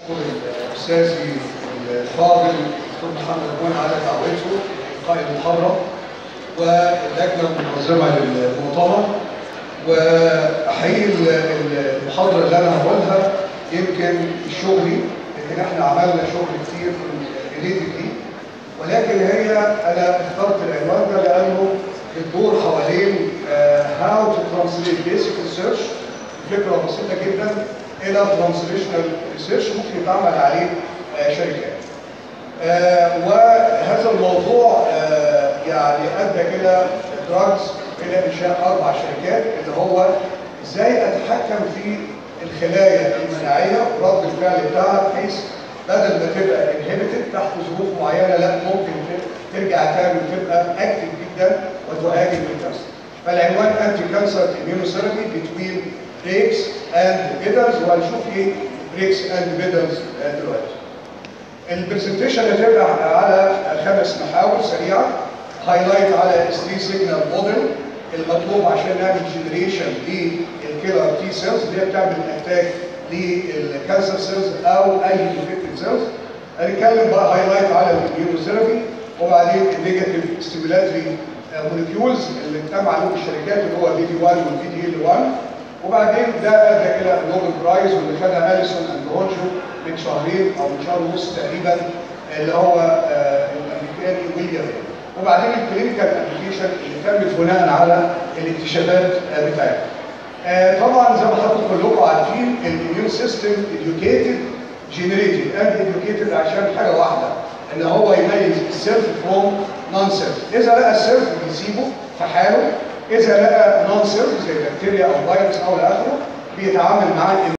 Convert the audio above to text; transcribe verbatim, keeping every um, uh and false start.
الاستاذي الفاضل الدكتور محمد أبوان على دعوته قائد المحاضره واللجنه المنظمه للمؤتمر، واحيي المحاضره اللي انا هقولها يمكن شغلي، لكن احنا عملنا شغل كتير ريليتد ليه، ولكن هي انا اخترت العنوان ده لانه بتدور حوالين هاو تو ترانسليت بيسك ريسيرش، فكره بسيطه جدا، الى ترانسليشنال ريسيرش ممكن يتعمل عليه آه شركات. آه وهذا الموضوع آه يعني ادى الى دراجز الى انشاء اربع شركات، اللي هو ازاي اتحكم في الخلايا المناعيه ورد الفعل بتاعها، بحيث بدل ما تبقى انهبيتد تحت ظروف معينه، لا ممكن ترجع تاني وتبقى اكتف جدا وتهاجم الكانسر. فالعنوان انتي كانسر immunotherapy between بريكس اند بيدرز، وهنشوف ايه بريكس اند بيدرز دلوقتي. البرزنتيشن هتبقى على خمس محاور سريعه، هايلايت على ثلاثة سيجنال موديل المطلوب عشان نعمل جنريشن للكيلر تي سيلز اللي هي بتعمل اتاك للكانسر سيلز او اي انفكتد سيلز. هنتكلم بقى هايلايت على الاميونوثيرابي، وبعدين النيجاتيف ستيمولاتري موليكيولز اللي اجتمع عليهم الشركات اللي هو في دي واحد والفي دي ال واحد، وبعدين ده ادى الى النوبل برايز واللي خدها اليسون اند هونجو من شهرين او من شهر ونص تقريبا، اللي هو آه الامريكاني ويليام. وبعدين الكلينيكال ابلكيشن اللي تمت بناء على الاكتشافات آه بتاعتها. آه طبعا زي ما حضراتكم كلكم عارفين الاميون سيستم educated generated and educated عشان حاجه واحده، ان هو يميز السيلف فروم نون سيلف. اذا لقى السيلف بيسيبه في حاله، اذا لقى نون سيلف زي بكتيريا او فيروس او اخره بيتعامل معاه